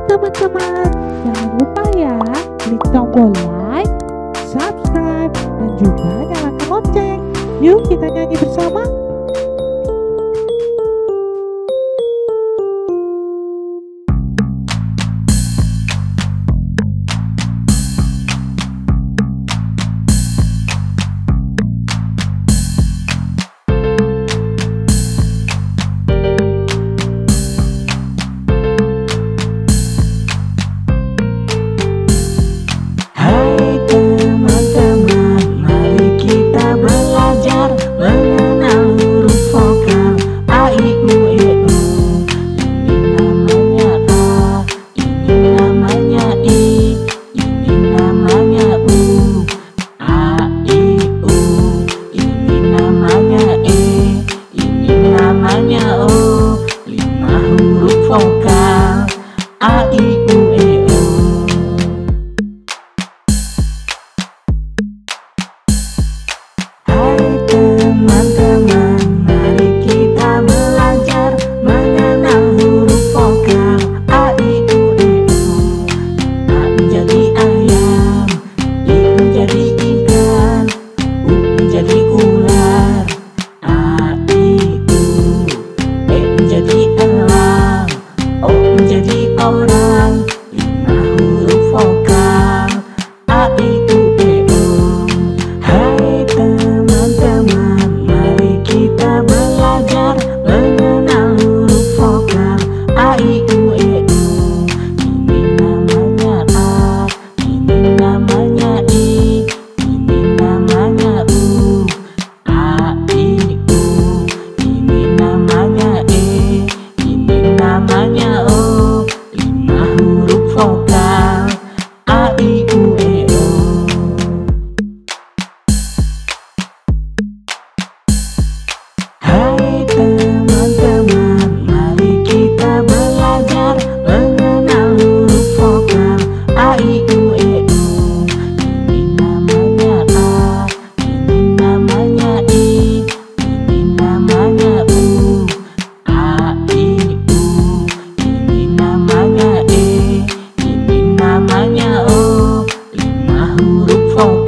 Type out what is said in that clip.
teman-teman, jangan lupa ya klik tombol like, subscribe, dan juga nyalakan lonceng. Yuk kita nyanyi bersama. Vokal A, I, U, E, O. Hai teman-teman, mari kita belajar mengenal huruf vokal A, I, U, E, O. A menjadi ayam, I menjadi ikan, U menjadi ular. A, I, U, E menjadi elang, O menjadi orang. 5 huruf vokal A, I, U, E, O. Hai teman-teman, mari kita belajar mengenal huruf vokal A, I, U, E, O. Ini namanya A, ini namanya I, ini namanya U. A, I, U, ini namanya E, ini namanya O. 5 huruf vokal A, I, U, E, O. Hai teman-teman, mari kita belajar mengenal huruf vokal A, I, U, E, O. Ini namanya A, ini namanya I, ini namanya U. A, I, U, ini namanya E, ini namanya O. 5 huruf vokal